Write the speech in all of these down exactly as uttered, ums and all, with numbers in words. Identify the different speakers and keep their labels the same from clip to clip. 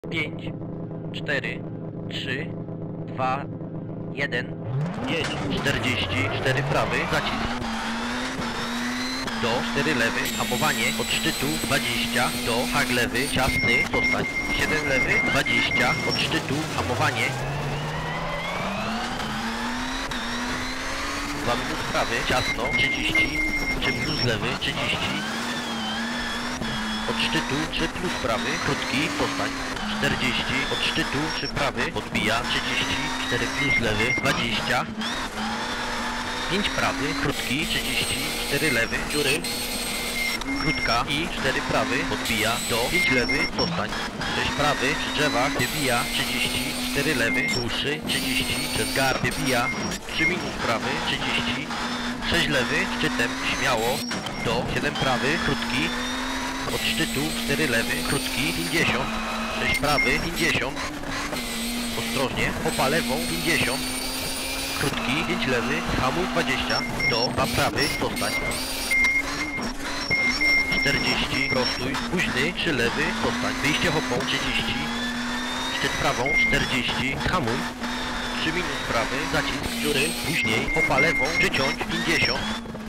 Speaker 1: pięć, cztery, trzy, dwa, jeden, jedź, czterdzieści, cztery prawy, zacisk. Do, cztery lewy, hamowanie, od szczytu, dwadzieścia, do, hak lewy, ciasny, zostań, siedem lewy, dwadzieścia, od szczytu, hamowanie, dwa minut prawy, ciasno, trzydzieści, trzy plus lewy, trzydzieści, od szczytu, trzy plus prawy, krótki, zostań, czterdzieści, od szczytu, trzy prawy, odbija, trzydzieści, cztery plus lewy, dwadzieścia, pięć prawy, krótki, trzydzieści, cztery lewy, dziury, krótka i cztery prawy, odbija, do, pięć lewy, zostań, sześć prawy, przy drzewach, wybija, trzydzieści, cztery lewy, dłuższy, trzydzieści, przez gar, wybija, trzy minus prawy, trzydzieści, sześć lewy, szczytem, śmiało, do, siedem prawy, krótki, od szczytu, cztery lewy, krótki, pięćdziesiąt, sześć prawy, pięćdziesiąt, ostrożnie, opa lewą, pięćdziesiąt, krótki, pięć lewy, hamuj dwadzieścia, do, dwa prawy, zostań, czterdzieści, prostuj, późny, trzy lewy, zostań, wyjście hopą, trzydzieści, szczyt prawą, czterdzieści, hamuj, trzy minus prawy, zacisk, dziury, później, hopa lewą, przyciąć, pięćdziesiąt,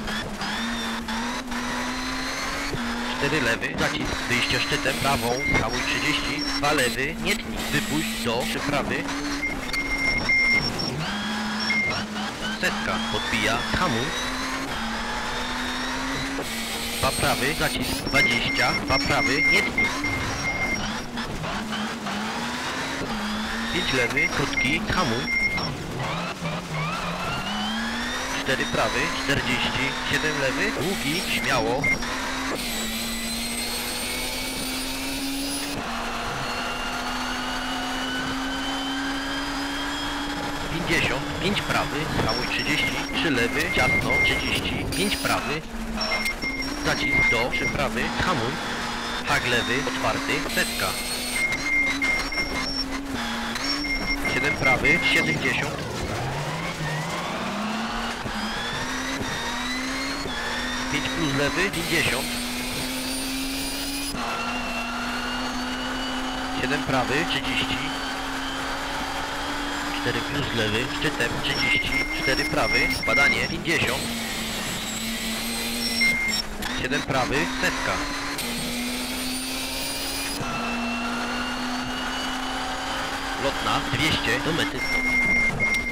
Speaker 1: cztery lewy, zacisk, wyjście szczytem, prawą, hamuj trzydzieści, dwa lewy, nie tnij, wypuść, do, trzy prawy, setka, podbija, hamuj, dwa prawy, zacisk, dwadzieścia, dwa prawy, nie tnij, pięć lewy, krótki, hamuj, cztery prawy, czterdzieści, siedem lewy, długi, śmiało, pięćdziesiąt, pięć prawy, hamuj trzydzieści, trzy lewy, ciasno, trzydzieści, pięć prawy, zacisk, do, trzy prawy, hamuj, hak lewy, otwarty, setka, siedem prawy, siedemdziesiąt, pięć plus lewy, pięćdziesiąt, siedem prawy, trzydzieści, cztery plus lewy, szczytem, trzydzieści, cztery prawy, spadanie, pięćdziesiąt, siedem prawy, setka, lotna, dwieście, do mety.